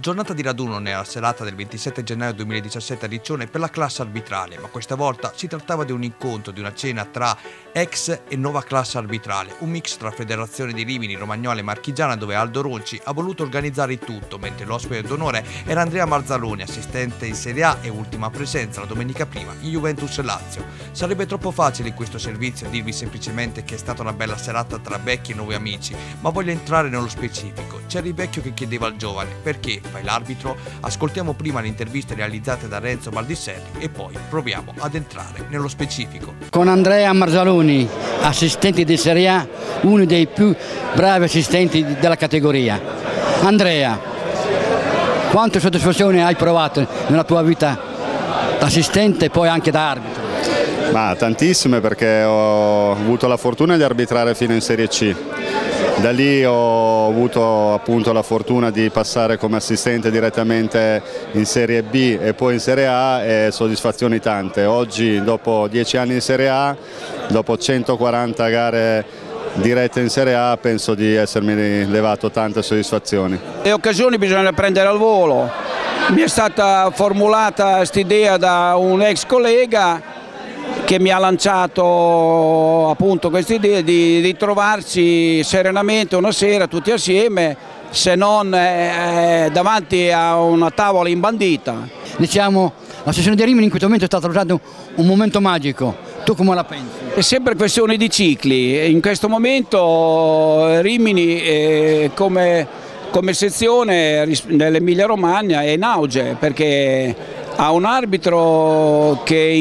Giornata di raduno nella serata del 27 gennaio 2017 a Riccione per la classe arbitrale, ma questa volta si trattava di un incontro, di una cena tra ex e nuova classe arbitrale, un mix tra Federazione di Rimini, Romagnola e Marchigiana, dove Aldo Ronci ha voluto organizzare il tutto, mentre l'ospite d'onore era Andrea Marzaloni, assistente in Serie A e ultima presenza la domenica prima in Juventus Lazio. Sarebbe troppo facile in questo servizio dirvi semplicemente che è stata una bella serata tra vecchi e nuovi amici, ma voglio entrare nello specifico. C'era il vecchio che chiedeva al giovane: perché fai l'arbitro? Ascoltiamo prima le interviste realizzate da Renzo Baldisserri e poi proviamo ad entrare nello specifico. Con Andrea Marzaloni, assistente di Serie A, uno dei più bravi assistenti della categoria. Andrea, quante soddisfazioni hai provato nella tua vita da assistente e poi anche da arbitro? Ma tantissime, perché ho avuto la fortuna di arbitrare fino in Serie C. Da lì ho avuto appunto la fortuna di passare come assistente direttamente in Serie B e poi in Serie A, e soddisfazioni tante. Oggi, dopo 10 anni in Serie A, dopo 140 gare dirette in Serie A, penso di essermi levato tante soddisfazioni. Le occasioni bisogna prendere al volo. Mi è stata formulata quest'idea da un ex collega che mi ha lanciato appunto questa idea di trovarci serenamente una sera tutti assieme, se non davanti a una tavola imbandita. Diciamo, la sessione di Rimini in questo momento è stato un momento magico. Tu come la pensi? È sempre questione di cicli. In questo momento Rimini come sezione nell'Emilia Romagna è in auge, perché ha un arbitro che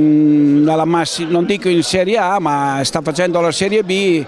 non dico in Serie A, ma sta facendo la Serie B,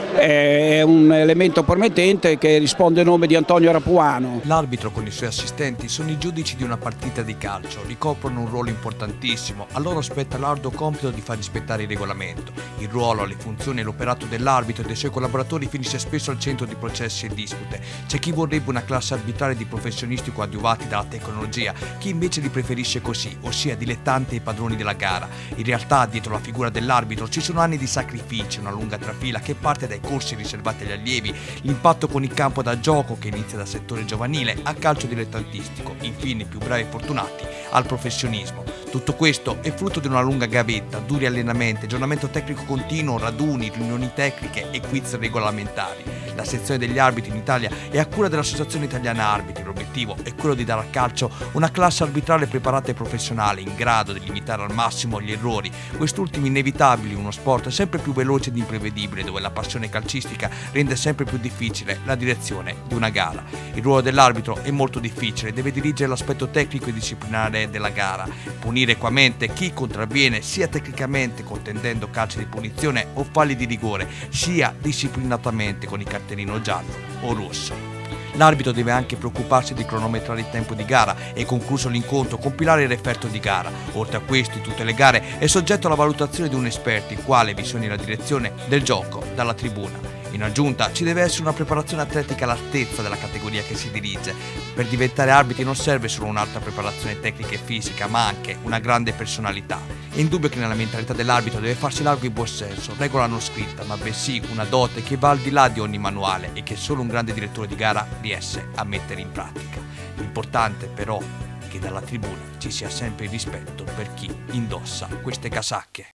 è un elemento promettente che risponde al nome di Antonio Rapuano. L'arbitro con i suoi assistenti sono i giudici di una partita di calcio, ricoprono un ruolo importantissimo, a loro spetta l'arduo compito di far rispettare il regolamento. Il ruolo, le funzioni e l'operato dell'arbitro e dei suoi collaboratori finisce spesso al centro di processi e dispute. C'è chi vorrebbe una classe arbitrale di professionisti coadiuvati dalla tecnologia, chi invece li preferisce così, ossia dilettanti e padroni della gara. In realtà dietro la figura dell'arbitro ci sono anni di sacrifici, una lunga trafila che parte dai corsi riservati agli allievi, l'impatto con il campo da gioco che inizia dal settore giovanile a calcio dilettantistico, infine i più bravi e fortunati al professionismo. Tutto questo è frutto di una lunga gavetta, duri allenamenti, aggiornamento tecnico continuo, raduni, riunioni tecniche e quiz regolamentari. La sezione degli arbitri in Italia è a cura dell'Associazione Italiana Arbitri. L'obiettivo è quello di dare al calcio una classe arbitrale preparata e professionale, in grado di limitare al massimo gli errori, quest'ultimi inevitabili in uno sport sempre più veloce ed imprevedibile, dove la passione calcistica rende sempre più difficile la direzione di una gara. Il ruolo dell'arbitro è molto difficile, deve dirigere l'aspetto tecnico e disciplinare della gara, punire equamente chi contravviene sia tecnicamente contendendo calci di punizione o falli di rigore, sia disciplinatamente con il cartellino giallo o rosso. L'arbitro deve anche preoccuparsi di cronometrare il tempo di gara e, concluso l'incontro, compilare il referto di gara. Oltre a questo, in tutte le gare è soggetto alla valutazione di un esperto, il quale visioni la direzione del gioco dalla tribuna. In aggiunta ci deve essere una preparazione atletica all'altezza della categoria che si dirige. Per diventare arbitri non serve solo un'alta preparazione tecnica e fisica, ma anche una grande personalità. È indubbio che nella mentalità dell'arbitro deve farsi largo il buon senso, regola non scritta, ma bensì una dote che va al di là di ogni manuale e che solo un grande direttore di gara riesce a mettere in pratica. L'importante però è che dalla tribuna ci sia sempre il rispetto per chi indossa queste casacche.